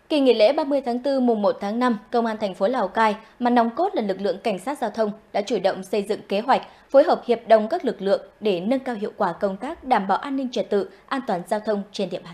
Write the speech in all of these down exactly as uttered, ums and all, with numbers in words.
Kỳ nghỉ lễ ba mươi tháng tư mùng một tháng năm, Công an thành phố Lào Cai, mà nòng cốt là lực lượng cảnh sát giao thông đã chủ động xây dựng kế hoạch, phối hợp hiệp đồng các lực lượng để nâng cao hiệu quả công tác đảm bảo an ninh trật tự, an toàn giao thông trên địa bàn.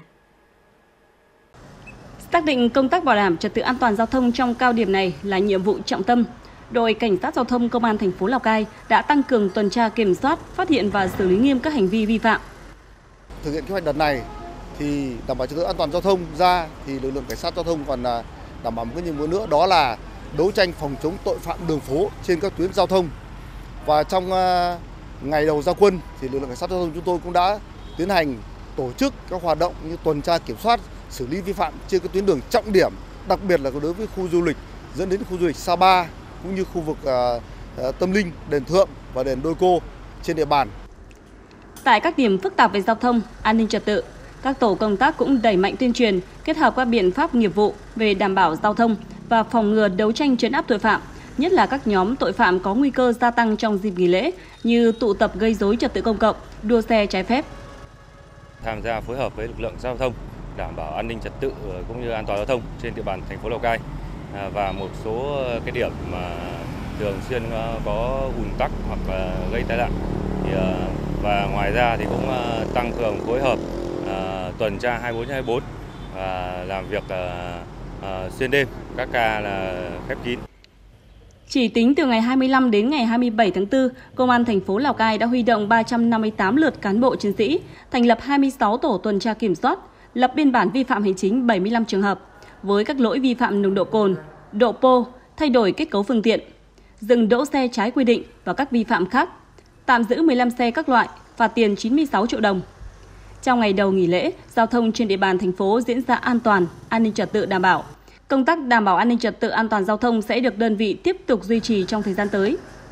Xác định công tác bảo đảm trật tự an toàn giao thông trong cao điểm này là nhiệm vụ trọng tâm, đội cảnh sát giao thông Công an thành phố Lào Cai đã tăng cường tuần tra kiểm soát, phát hiện và xử lý nghiêm các hành vi vi phạm. Thực hiện kế hoạch đợt này thì đảm bảo trật tự an toàn giao thông ra thì lực lượng cảnh sát giao thông còn đảm bảo một cái nhiệm vụ nữa, đó là đấu tranh phòng chống tội phạm đường phố trên các tuyến giao thông. Và trong ngày đầu ra quân thì lực lượng cảnh sát giao thông chúng tôi cũng đã tiến hành tổ chức các hoạt động như tuần tra kiểm soát, xử lý vi phạm trên các tuyến đường trọng điểm, đặc biệt là đối với khu du lịch dẫn đến khu du lịch Sapa cũng như khu vực uh, Tâm Linh, đền Thượng và đền Đôi Cô trên địa bàn. Tại các điểm phức tạp về giao thông, an ninh trật tự, các tổ công tác cũng đẩy mạnh tuyên truyền, kết hợp các biện pháp nghiệp vụ về đảm bảo giao thông và phòng ngừa đấu tranh trấn áp tội phạm, nhất là các nhóm tội phạm có nguy cơ gia tăng trong dịp nghỉ lễ như tụ tập gây rối trật tự công cộng, đua xe trái phép. Tham gia phối hợp với lực lượng giao thông đảm bảo an ninh trật tự cũng như an toàn giao thông trên địa bàn thành phố Lào Cai và một số cái điểm mà thường xuyên có ùn tắc hoặc là gây tai nạn. Và ngoài ra thì cũng tăng cường phối hợp tuần tra hai mươi bốn trên hai mươi bốn và làm việc xuyên đêm, các ca là khép kín. Chỉ tính từ ngày hai mươi lăm đến ngày hai mươi bảy tháng tư, Công an thành phố Lào Cai đã huy động ba trăm năm mươi tám lượt cán bộ chiến sĩ, thành lập hai mươi sáu tổ tuần tra kiểm soát, lập biên bản vi phạm hành chính bảy mươi lăm trường hợp với các lỗi vi phạm nồng độ cồn, độ pô, thay đổi kết cấu phương tiện, dừng đỗ xe trái quy định và các vi phạm khác, tạm giữ mười lăm xe các loại, phạt tiền chín mươi sáu triệu đồng. Trong ngày đầu nghỉ lễ, giao thông trên địa bàn thành phố diễn ra an toàn, an ninh trật tự đảm bảo. Công tác đảm bảo an ninh trật tự an toàn giao thông sẽ được đơn vị tiếp tục duy trì trong thời gian tới.